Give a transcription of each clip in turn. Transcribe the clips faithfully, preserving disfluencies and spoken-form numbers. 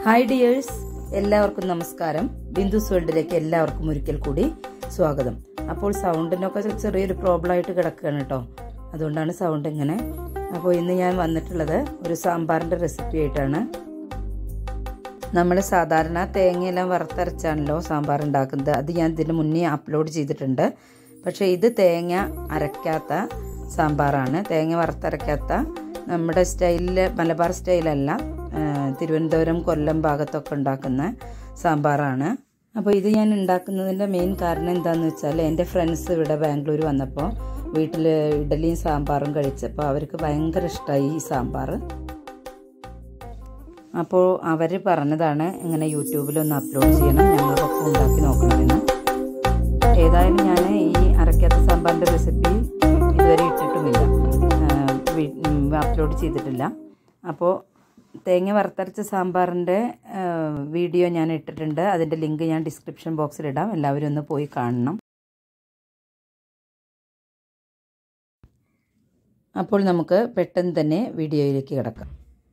Hi dears, എല്ലാവർക്കും നമസ്കാരം. ബിന്ദുസ് വേൾഡിലേക്ക് എല്ലാവർക്കും ഒരിക്കൽ കൂടി സ്വാഗതം. അപ്പോൾ സൗണ്ടിനൊക്കെ ചെറിയൊരു പ്രോബ്ലം ആയിട്ട് കിടക്കുകയാണ് കേട്ടോ, അതുകൊണ്ടാണ് സൗണ്ട് ഇങ്ങനെ. അപ്പോൾ ഇന്ന് ഞാൻ വന്നിട്ടുള്ളത് ഒരു സാമ്പാറിൻ്റെ റെസിപ്പി ആയിട്ടാണ്. നമ്മൾ സാധാരണ തേങ്ങയെല്ലാം വറുത്തരച്ചാണല്ലോ സാമ്പാർ ഉണ്ടാക്കുന്നത്. അത് ഞാൻ ഇതിന് മുന്നേ അപ്ലോഡ് ചെയ്തിട്ടുണ്ട്. പക്ഷേ ഇത് തേങ്ങ അരയ്ക്കാത്ത സാമ്പാറാണ്. തേങ്ങ വറുത്തരയ്ക്കാത്ത നമ്മുടെ സ്റ്റൈലിൽ, മലബാർ സ്റ്റൈലല്ല, തിരുവനന്തപുരം കൊല്ലം ഭാഗത്തൊക്കെ ഉണ്ടാക്കുന്ന സാമ്പാറാണ്. അപ്പോൾ ഇത് ഞാൻ ഉണ്ടാക്കുന്നതിൻ്റെ മെയിൻ കാരണം എന്താണെന്ന് വെച്ചാൽ, എൻ്റെ ഫ്രണ്ട്സ് ഇവിടെ ബാംഗ്ലൂർ വന്നപ്പോൾ വീട്ടിൽ ഇഡലിയും സാമ്പാറും കഴിച്ചപ്പോൾ അവർക്ക് ഭയങ്കര ഇഷ്ടമായി ഈ സാമ്പാർ. അപ്പോൾ അവർ പറഞ്ഞതാണ് ഇങ്ങനെ യൂട്യൂബിലൊന്ന് അപ്ലോഡ് ചെയ്യണം, ഞങ്ങളൊക്കെ ഉണ്ടാക്കി നോക്കണമെന്ന്. ഏതായാലും ഞാൻ ഈ അരയ്ക്കാത്ത സാമ്പാറിൻ്റെ റെസിപ്പി ഇതുവരെ ഇട്ടിട്ടുമില്ല, അപ്ലോഡ് ചെയ്തിട്ടില്ല. അപ്പോൾ തേങ്ങ വറുത്തരച്ച സാമ്പാറിൻ്റെ വീഡിയോ ഞാൻ ഇട്ടിട്ടുണ്ട്. അതിൻ്റെ ലിങ്ക് ഞാൻ ഡിസ്ക്രിപ്ഷൻ ബോക്സിലിടാം, എല്ലാവരും ഒന്ന് പോയി കാണണം. അപ്പോൾ നമുക്ക് പെട്ടെന്ന് തന്നെ വീഡിയോയിലേക്ക് കിടക്കാം.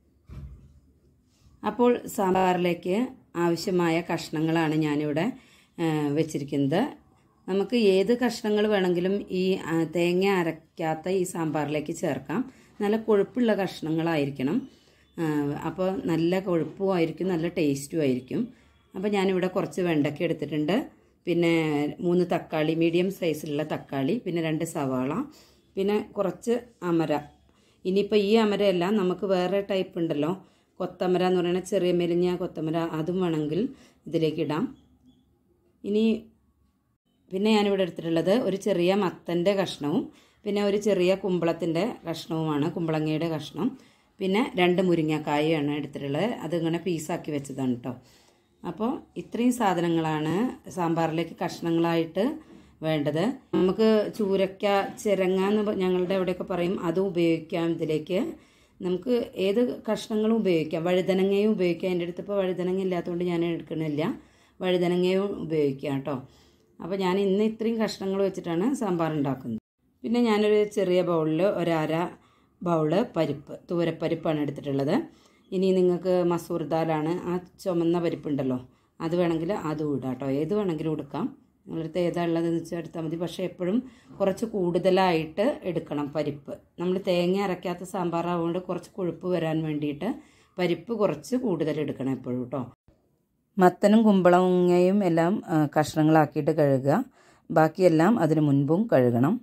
അപ്പോൾ സാമ്പാറിലേക്ക് ആവശ്യമായ കഷ്ണങ്ങളാണ് ഞാനിവിടെ വെച്ചിരിക്കുന്നത്. നമുക്ക് ഏത് കഷ്ണങ്ങൾ വേണമെങ്കിലും ഈ തേങ്ങ അരയ്ക്കാത്ത ഈ സാമ്പാറിലേക്ക് ചേർക്കാം. നല്ല കൊഴുപ്പുള്ള കഷ്ണങ്ങളായിരിക്കണം. അപ്പോൾ നല്ല കൊഴുപ്പും ആയിരിക്കും, നല്ല ടേസ്റ്റും ആയിരിക്കും. അപ്പോൾ ഞാനിവിടെ കുറച്ച് വെണ്ടയ്ക്ക എടുത്തിട്ടുണ്ട്, പിന്നെ മൂന്ന് തക്കാളി, മീഡിയം സൈസിലുള്ള തക്കാളി, പിന്നെ രണ്ട് സവാള, പിന്നെ കുറച്ച് അമര. ഇനിയിപ്പോൾ ഈ അമരയല്ല, നമുക്ക് വേറെ ടൈപ്പ് ഉണ്ടല്ലോ, കൊത്തമര എന്ന് പറയുന്ന ചെറിയ മെലിഞ്ഞ കൊത്തമര, അതും വേണമെങ്കിൽ ഇതിലേക്ക് ഇടാം. ഇനി പിന്നെ ഞാനിവിടെ എടുത്തിട്ടുള്ളത് ഒരു ചെറിയ മത്തൻ്റെ കഷ്ണവും പിന്നെ ഒരു ചെറിയ കുമ്പളത്തിൻ്റെ കഷ്ണവുമാണ്, കുമ്പളങ്ങയുടെ കഷ്ണം. പിന്നെ രണ്ട് മുരിങ്ങക്കായാണ് എടുത്തിട്ടുള്ളത്, അതിങ്ങനെ പീസാക്കി വെച്ചതാണ് കേട്ടോ. അപ്പോൾ ഇത്രയും സാധനങ്ങളാണ് സാമ്പാറിലേക്ക് കഷ്ണങ്ങളായിട്ട് വേണ്ടത്. നമുക്ക് ചൂരക്ക, ചിരങ്ങ എന്ന് ഞങ്ങളുടെ അവിടെയൊക്കെ പറയും, അതും ഉപയോഗിക്കാം ഇതിലേക്ക്. നമുക്ക് ഏത് കഷ്ണങ്ങളും ഉപയോഗിക്കാം. വഴുതനങ്ങയും ഉപയോഗിക്കാം. എൻ്റെ അടുത്ത് ഇപ്പോൾ വഴുതനങ്ങ ഇല്ലാത്തതുകൊണ്ട് ഞാൻ എടുക്കണില്ല, വഴുതനങ്ങയും ഉപയോഗിക്കാം കേട്ടോ. അപ്പോൾ ഞാൻ ഇന്ന് ഇത്രയും കഷ്ണങ്ങൾ വെച്ചിട്ടാണ് സാമ്പാർ ഉണ്ടാക്കുന്നത്. പിന്നെ ഞാനൊരു ചെറിയ ബൗളിൽ ഒരര ബൗള് പരിപ്പ്, തൂരപ്പരിപ്പാണ് എടുത്തിട്ടുള്ളത്. ഇനി നിങ്ങൾക്ക് മസൂർ ദാലാണ്, ആ ചുമന്ന പരിപ്പുണ്ടല്ലോ, അത് വേണമെങ്കിൽ അതും ഇടാം കേട്ടോ. ഏത് വേണമെങ്കിലും എടുക്കാം, നിങ്ങളടുത്ത് ഏതാ ഉള്ളതെന്ന് വെച്ചാൽ എടുത്താൽ മതി. പക്ഷേ എപ്പോഴും കുറച്ച് കൂടുതലായിട്ട് എടുക്കണം പരിപ്പ്. നമ്മൾ തേങ്ങ അരയ്ക്കാത്ത സാമ്പാറാവുകൊണ്ട് കുറച്ച് കൊഴുപ്പ് വരാൻ വേണ്ടിയിട്ട് പരിപ്പ് കുറച്ച് കൂടുതൽ എടുക്കണം എപ്പോഴും കേട്ടോ. മത്തനും കുമ്പളങ്ങയും എല്ലാം കഷ്ണങ്ങളാക്കിയിട്ട് കഴുകുക, ബാക്കിയെല്ലാം അതിന് മുൻപും കഴുകണം.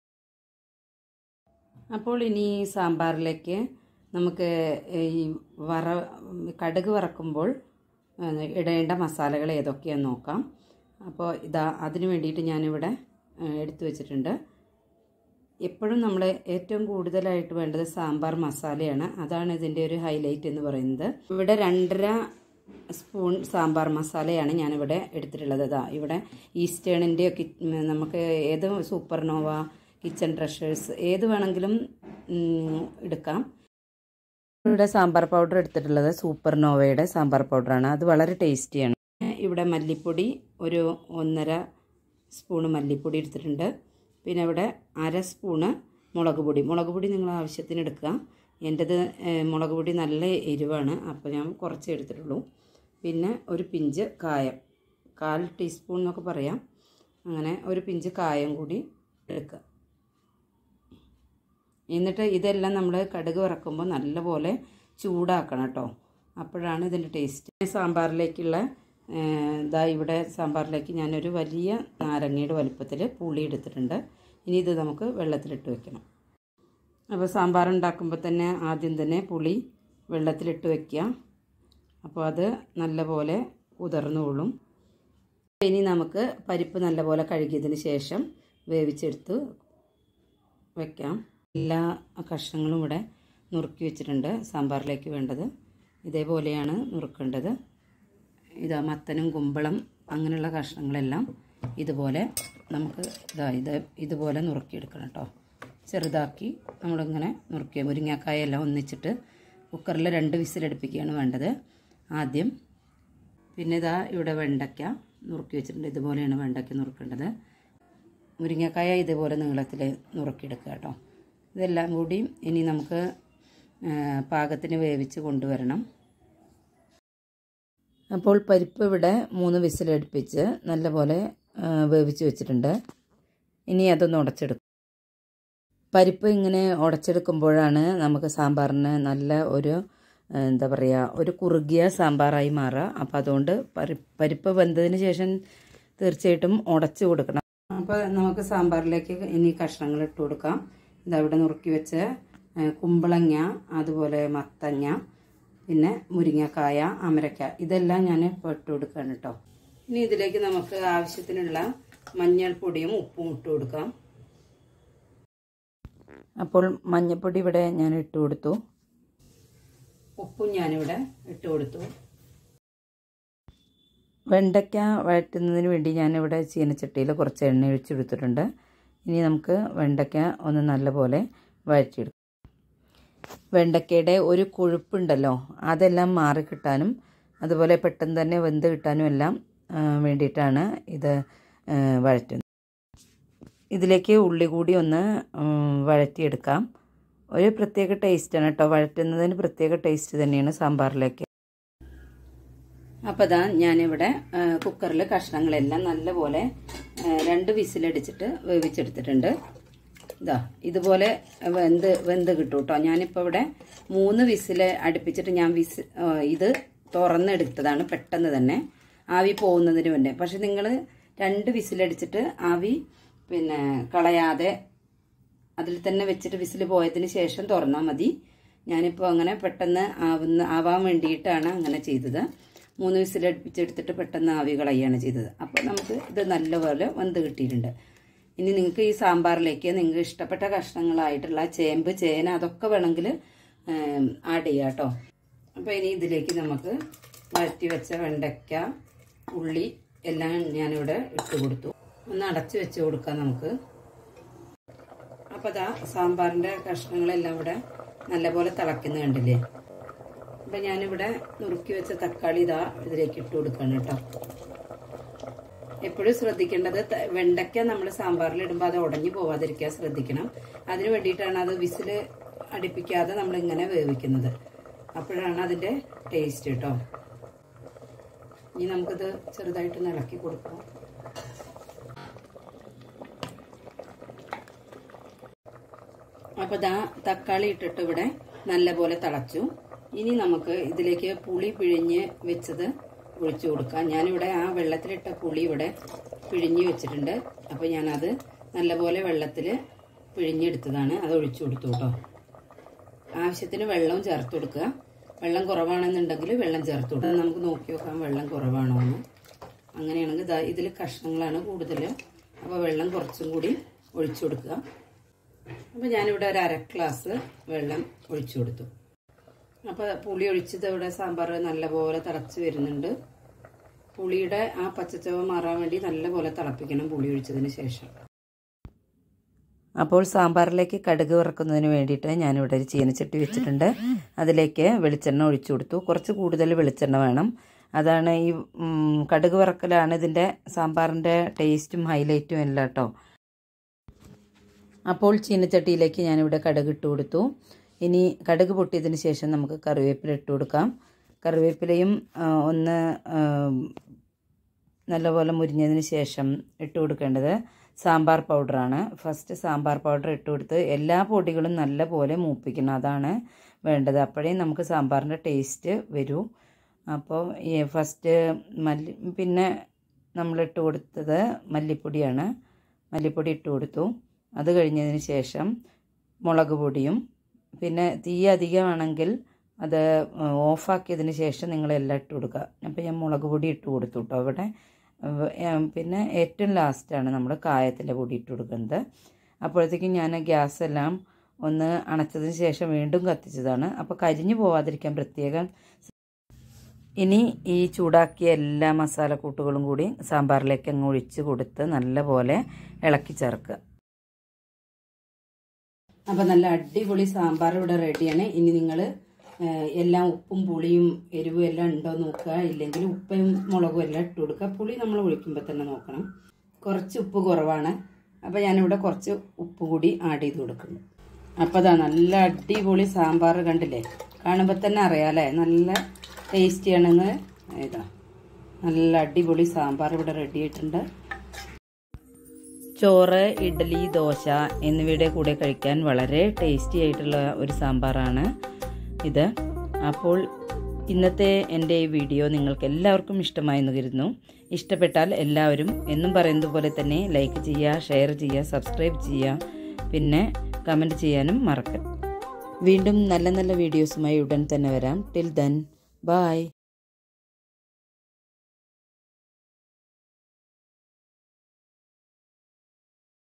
അപ്പോൾ ഇനി സാമ്പാറിലേക്ക് നമുക്ക് ഈ വറ കടുക് വറക്കുമ്പോൾ ഇടേണ്ട മസാലകൾ ഏതൊക്കെയാണെന്ന് നോക്കാം. അപ്പോൾ ഇതാ അതിന് വേണ്ടിയിട്ട് ഞാനിവിടെ എടുത്തു വെച്ചിട്ടുണ്ട്. എപ്പോഴും നമ്മൾ ഏറ്റവും കൂടുതലായിട്ട് വേണ്ടത് സാമ്പാർ മസാലയാണ്, അതാണ് ഇതിൻ്റെ ഒരു ഹൈലൈറ്റ് എന്ന് പറയുന്നത്. ഇവിടെ രണ്ടര സ്പൂൺ സാമ്പാർ മസാലയാണ് ഞാനിവിടെ എടുത്തിട്ടുള്ളത്. അതാ ഇവിടെ ഈസ്റ്റേണിൻ്റെ ഒക്കെ നമുക്ക് ഏത് സൂപ്പർ നോവ, കിച്ചൺ ട്രഷേഴ്സ് ഏത് വേണമെങ്കിലും എടുക്കാം. ഇവിടെ സാമ്പാർ പൗഡർ എടുത്തിട്ടുള്ളത് സൂപ്പർ നോവയുടെ സാമ്പാർ പൗഡറാണ്, അത് വളരെ ടേസ്റ്റിയാണ്. ഇവിടെ മല്ലിപ്പൊടി ഒരു ഒന്നര സ്പൂണ് മല്ലിപ്പൊടി എടുത്തിട്ടുണ്ട്. പിന്നെ ഇവിടെ അര സ്പൂണ് മുളക് പൊടി. മുളക് പൊടി നിങ്ങൾ ആവശ്യത്തിന് എടുക്കുക. എൻ്റേത് മുളക് പൊടി നല്ല എരിവാണ്, അപ്പോൾ ഞാൻ കുറച്ച് എടുത്തിട്ടുള്ളൂ. പിന്നെ ഒരു പിഞ്ച് കായം, കാൽ ടീസ്പൂൺ എന്നൊക്കെ പറയാം, അങ്ങനെ ഒരു പിഞ്ച് കായം കൂടി എടുക്കുക. എന്നിട്ട് ഇതെല്ലാം നമ്മൾ കടുക് വറക്കുമ്പോൾ നല്ലപോലെ ചൂടാക്കണം കേട്ടോ, അപ്പോഴാണ് ഇതിൻ്റെ ടേസ്റ്റ്. സാമ്പാറിലേക്കുള്ള ഇതാ ഇവിടെ സാമ്പാറിലേക്ക് ഞാനൊരു വലിയ നാരങ്ങയുടെ വലുപ്പത്തിൽ പുളി എടുത്തിട്ടുണ്ട്. ഇനി ഇത് നമുക്ക് വെള്ളത്തിലിട്ട് വെക്കണം. അപ്പോൾ സാമ്പാർ ഉണ്ടാക്കുമ്പോൾ തന്നെ ആദ്യം തന്നെ പുളി വെള്ളത്തിലിട്ട് വയ്ക്കുക, അപ്പോൾ അത് നല്ലപോലെ കുതിർന്നോളും. ഇനി നമുക്ക് പരിപ്പ് നല്ലപോലെ കഴുകിയതിന് ശേഷം വേവിച്ചെടുത്ത് വയ്ക്കാം. എല്ലാ കഷ്ണങ്ങളും ഇവിടെ നുറുക്കി വെച്ചിട്ടുണ്ട്. സാമ്പാറിലേക്ക് വേണ്ടത് ഇതേപോലെയാണ് നുറുക്കേണ്ടത്. ഇതാ മത്തനും കുമ്പളം അങ്ങനെയുള്ള കഷ്ണങ്ങളെല്ലാം ഇതുപോലെ നമുക്ക് ഇതാ ഇത് ഇതുപോലെ നുറുക്കിയെടുക്കണം കേട്ടോ. ചെറുതാക്കി നമ്മളിങ്ങനെ നുറുക്കിയ മുരിങ്ങക്കായ എല്ലാം ഒന്നിച്ചിട്ട് കുക്കറിൽ രണ്ട് വിസിലടുപ്പിക്കുകയാണ് വേണ്ടത് ആദ്യം. പിന്നെ ഇതാ ഇവിടെ വെണ്ടയ്ക്ക നുറുക്കി വെച്ചിട്ടുണ്ട്, ഇതുപോലെയാണ് വെണ്ടയ്ക്ക നുറുക്കേണ്ടത്. മുരിങ്ങക്കായ ഇതുപോലെ നീളത്തിൽ നുറുക്കിയെടുക്കുക കേട്ടോ. ഇതെല്ലാം കൂടി ഇനി നമുക്ക് പാകത്തിന് വേവിച്ച് കൊണ്ടുവരണം. അപ്പോൾ പരിപ്പ് ഇവിടെ മൂന്ന് വിസിലടുപ്പിച്ച് നല്ലപോലെ വേവിച്ച് വെച്ചിട്ടുണ്ട്. ഇനി അതൊന്ന് ഉടച്ചെടുക്കും. പരിപ്പ് ഇങ്ങനെ ഉടച്ചെടുക്കുമ്പോഴാണ് നമുക്ക് സാമ്പാറിന് നല്ല ഒരു എന്താ പറയുക ഒരു കുറുകിയ സാമ്പാറായി മാറുക. അപ്പോൾ അതുകൊണ്ട് പരി പരിപ്പ് വെന്തതിന് ശേഷം തീർച്ചയായിട്ടും ഉടച്ച് കൊടുക്കണം. അപ്പോൾ നമുക്ക് സാമ്പാറിലേക്ക് ഇനി കഷ്ണങ്ങൾ ഇട്ട് കൊടുക്കാം. ഇതവിടെ നുറുക്കി വെച്ച കുമ്പളങ്ങ, അതുപോലെ മത്തങ്ങ, പിന്നെ മുരിങ്ങക്കായ, അമരക്ക, ഇതെല്ലാം ഞാൻ ഇപ്പോൾ ഇട്ട് കൊടുക്കുകയാണ് കേട്ടോ. ഇനി ഇതിലേക്ക് നമുക്ക് ആവശ്യത്തിനുള്ള മഞ്ഞൾപ്പൊടിയും ഉപ്പും ഇട്ട് കൊടുക്കാം. അപ്പോൾ മഞ്ഞൾപ്പൊടി ഇവിടെ ഞാൻ ഇട്ട് കൊടുത്തു, ഉപ്പും ഞാനിവിടെ ഇട്ട് കൊടുത്തു. വെണ്ടയ്ക്ക വഴറ്റുന്നതിന് വേണ്ടി ഞാനിവിടെ ചീനച്ചട്ടിയിൽ കുറച്ച് എണ്ണ ഒഴിച്ചെടുത്തിട്ടുണ്ട്. ഇനി നമുക്ക് വെണ്ടയ്ക്ക ഒന്ന് നല്ലപോലെ വഴറ്റിയെടുക്കാം. വെണ്ടയ്ക്കയുടെ ഒരു കൊഴുപ്പുണ്ടല്ലോ, അതെല്ലാം മാറിക്കിട്ടാനും അതുപോലെ പെട്ടെന്ന് തന്നെ വെന്ത് കിട്ടാനും എല്ലാം വേണ്ടിയിട്ടാണ് ഇത് വഴറ്റുന്നത്. ഇതിലേക്ക് ഉള്ളി കൂടി ഒന്ന് വഴറ്റിയെടുക്കാം. ഒരു പ്രത്യേക ടേസ്റ്റാണ് കേട്ടോ, വഴറ്റുന്നതിന് പ്രത്യേക ടേസ്റ്റ് തന്നെയാണ് സാമ്പാറിലേക്ക്. അപ്പോൾ ഇതാ ഞാനിവിടെ കുക്കറിൽ കഷ്ണങ്ങളെല്ലാം നല്ലപോലെ രണ്ട് വിസിലടിച്ചിട്ട് വേവിച്ചെടുത്തിട്ടുണ്ട്. ഇതാ ഇതുപോലെ വെന്ത് വെന്ത് കിട്ടും കേട്ടോ. ഞാനിപ്പോൾ ഇവിടെ മൂന്ന് വിസിൽ അടുപ്പിച്ചിട്ട് ഞാൻ വിസ് ഇത് തുറന്നെടുത്തതാണ്, പെട്ടെന്ന് തന്നെ ആവി പോകുന്നതിന് മുന്നേ. പക്ഷെ നിങ്ങൾ രണ്ട് വിസിലടിച്ചിട്ട് ആവി പിന്നെ കളയാതെ അതിൽ തന്നെ വെച്ചിട്ട് വിസിൽ പോയതിന് ശേഷം തുറന്നാൽ മതി. ഞാനിപ്പോൾ അങ്ങനെ പെട്ടെന്ന് ആവുന്ന ആവാൻ വേണ്ടിയിട്ടാണ് അങ്ങനെ ചെയ്തത്. മൂന്ന് വിസിലടുപ്പിച്ചെടുത്തിട്ട് പെട്ടെന്ന് ആവി കളയുകയാണ് ചെയ്തത്. അപ്പോൾ നമുക്ക് ഇത് നല്ലപോലെ വെന്ത് കിട്ടിയിട്ടുണ്ട്. ഇനി നിങ്ങൾക്ക് ഈ സാമ്പാറിലേക്ക് നിങ്ങൾക്ക് ഇഷ്ടപ്പെട്ട കഷ്ണങ്ങളായിട്ടുള്ള ചേമ്പ്, ചേന, അതൊക്കെ വേണമെങ്കിൽ ആഡ് ചെയ്യാം കേട്ടോ. അപ്പോൾ ഇനി ഇതിലേക്ക് നമുക്ക് വഴറ്റി വെച്ച വെണ്ടയ്ക്ക, ഉള്ളി എല്ലാം ഞാനിവിടെ ഇട്ട് കൊടുത്തു. ഒന്ന് അടച്ചു വെച്ച് കൊടുക്കാം നമുക്ക്. അപ്പോൾ ഇതാ സാമ്പാറിൻ്റെ കഷ്ണങ്ങളെല്ലാം ഇവിടെ നല്ലപോലെ തിളയ്ക്കുന്ന കണ്ടില്ലേ. അപ്പം ഞാനിവിടെ നുറുക്കി വെച്ച തക്കാളി ഇതാ ഇതിലേക്ക് ഇട്ട് കൊടുക്കണം കേട്ടോ. എപ്പോഴും ശ്രദ്ധിക്കേണ്ടത് വെണ്ടയ്ക്ക നമ്മൾ സാമ്പാറിൽ ഇടുമ്പോൾ അത് ഉടഞ്ഞു പോവാതിരിക്കാൻ ശ്രദ്ധിക്കണം. അതിന് വേണ്ടിയിട്ടാണ് അത് വിസിൽ അടുപ്പിക്കാതെ നമ്മളിങ്ങനെ വേവിക്കുന്നത്. അപ്പോഴാണ് അതിൻ്റെ ടേസ്റ്റ് കേട്ടോ. ഇനി നമുക്കിത് ചെറുതായിട്ട് ഇളക്കി കൊടുക്കാം. അപ്പോൾ ദാ തക്കാളി ഇട്ടിട്ട് ഇവിടെ നല്ലപോലെ തിളച്ചു. ഇനി നമുക്ക് ഇതിലേക്ക് പുളി പിഴിഞ്ഞ് വെച്ചത് ഒഴിച്ചു കൊടുക്കാം. ഞാനിവിടെ ആ വെള്ളത്തിലിട്ട പുളി ഇവിടെ പിഴിഞ്ഞ് വെച്ചിട്ടുണ്ട്. അപ്പോൾ ഞാനത് നല്ലപോലെ വെള്ളത്തിൽ പിഴിഞ്ഞെടുത്തതാണ്, അത് ഒഴിച്ചു കൊടുത്തു കേട്ടോ. ആവശ്യത്തിന് വെള്ളവും ചേർത്ത് കൊടുക്കുക. വെള്ളം കുറവാണെന്നുണ്ടെങ്കിൽ വെള്ളം ചേർത്ത് കൊടുക്കുക. നമുക്ക് നോക്കി നോക്കാം വെള്ളം കുറവാണോ എന്ന്. അങ്ങനെയാണെങ്കിൽ ഇതാ ഇതിൽ കഷ്ണങ്ങളാണ് കൂടുതൽ, അപ്പോൾ വെള്ളം കുറച്ചും കൂടി ഒഴിച്ചു കൊടുക്കുക. അപ്പോൾ ഞാനിവിടെ ഒരു അര ഗ്ലാസ് വെള്ളം ഒഴിച്ചു കൊടുത്തു. അപ്പോൾ പുളി ഒഴിച്ചത് ഇവിടെ സാമ്പാർ നല്ലപോലെ തിളച്ച് വരുന്നുണ്ട്. പുളിയുടെ ആ പച്ചച്ചവ മാറാൻ വേണ്ടി നല്ലപോലെ തിളപ്പിക്കണം പുളി ഒഴിച്ചതിന് ശേഷം. അപ്പോൾ സാമ്പാറിലേക്ക് കടുക് വറക്കുന്നതിന് വേണ്ടിയിട്ട് ഞാനിവിടെ ഒരു ചീനച്ചട്ടി വെച്ചിട്ടുണ്ട്. അതിലേക്ക് വെളിച്ചെണ്ണ ഒഴിച്ചു കൊടുത്തു. കുറച്ച് കൂടുതൽ വെളിച്ചെണ്ണ വേണം. അതാണ് ഈ കടുക് വറക്കലാണ് ഇതിൻ്റെ സാമ്പാറിൻ്റെ ടേസ്റ്റും ഹൈലൈറ്റും എല്ലാം കേട്ടോ. അപ്പോൾ ചീനച്ചട്ടിയിലേക്ക് ഞാനിവിടെ കടുക് ഇട്ട് കൊടുത്തു. ഇനി കടുക് പൊട്ടിയതിന് ശേഷം നമുക്ക് കറിവേപ്പില ഇട്ട് കൊടുക്കാം. കറിവേപ്പിലയും ഒന്ന് നല്ലപോലെ മുരിഞ്ഞതിന് ശേഷം ഇട്ട് കൊടുക്കേണ്ടത് സാമ്പാർ പൗഡറാണ്. ഫസ്റ്റ് സാമ്പാർ പൗഡർ ഇട്ട് കൊടുത്ത് എല്ലാ പൊടികളും നല്ലപോലെ മൂപ്പിക്കണം, അതാണ് വേണ്ടത്. അപ്പോഴേ നമുക്ക് സാമ്പാറിൻ്റെ ടേസ്റ്റ് വരൂ. അപ്പോൾ ഫസ്റ്റ് മല്ലി പിന്നെ നമ്മളിട്ട് കൊടുത്തത് മല്ലിപ്പൊടിയാണ്. മല്ലിപ്പൊടി ഇട്ട് കൊടുത്തു. അത് കഴിഞ്ഞതിന് ശേഷം മുളക് പൊടിയും, പിന്നെ തീ അധികമാണെങ്കിൽ അത് ഓഫാക്കിയതിന് ശേഷം നിങ്ങളെല്ലാം ഇട്ട് കൊടുക്കുക. അപ്പോൾ ഞാൻ മുളക് പൊടി ഇട്ട് കൊടുത്തു കേട്ടോ അവിടെ. പിന്നെ ഏറ്റവും ലാസ്റ്റാണ് നമ്മൾ കായത്തിൻ്റെ പൊടി ഇട്ട് കൊടുക്കുന്നത്. അപ്പോഴത്തേക്കും ഞാൻ ഗ്യാസ് എല്ലാം ഒന്ന് അണച്ചതിന് ശേഷം വീണ്ടും കത്തിച്ചതാണ്. അപ്പോൾ കരിഞ്ഞു പോവാതിരിക്കാൻ പ്രത്യേകം. ഇനി ഈ ചൂടാക്കിയ എല്ലാ മസാലക്കൂട്ടുകളും കൂടി സാമ്പാറിലേക്ക് അങ്ങ് ഒഴിച്ച് കൊടുത്ത് നല്ലപോലെ ഇളക്കി ചേർക്കുക. അപ്പോൾ നല്ല അടിപൊളി സാമ്പാർ ഇവിടെ റെഡിയാണ്. ഇനി നിങ്ങൾ എല്ലാം ഉപ്പും പുളിയും എരിവും എല്ലാം ഉണ്ടോ നോക്കുക. ഇല്ലെങ്കിൽ ഉപ്പും മുളകും എല്ലാം ഇട്ട് കൊടുക്കുക. പുളി നമ്മൾ ഒഴിക്കുമ്പോൾ തന്നെ നോക്കണം. കുറച്ച് ഉപ്പ് കുറവാണ്, അപ്പോൾ ഞാനിവിടെ കുറച്ച് ഉപ്പ് കൂടി ആഡ് ചെയ്ത് കൊടുക്കുന്നു. അപ്പോൾ അതാ നല്ല അടിപൊളി സാമ്പാർ കണ്ടില്ലേ, കാണുമ്പോൾ തന്നെ അറിയാമല്ലേ നല്ല ടേസ്റ്റിയാണെന്ന്. ഇതാ നല്ല അടിപൊളി സാമ്പാർ ഇവിടെ റെഡി ആയിട്ടുണ്ട്. ചോറ്, ഇഡ്ഡലി, ദോശ എന്നിവയുടെ കൂടെ കഴിക്കാൻ വളരെ ടേസ്റ്റി ആയിട്ടുള്ള ഒരു സാമ്പാറാണ് ഇത്. അപ്പോൾ ഇന്നത്തെ എൻ്റെ ഈ വീഡിയോ നിങ്ങൾക്ക് എല്ലാവർക്കും ഇഷ്ടമായി എന്ന് കരുതുന്നു. ഇഷ്ടപ്പെട്ടാൽ എല്ലാവരും എന്നും പറയുന്നത് പോലെ തന്നെ ലൈക്ക് ചെയ്യുക, ഷെയർ ചെയ്യുക, സബ്സ്ക്രൈബ് ചെയ്യുക, പിന്നെ കമൻറ്റ് ചെയ്യാനും മറക്കരുത്. വീണ്ടും നല്ല നല്ല വീഡിയോസുമായി ഉടൻ തന്നെ വരാം. Till then by.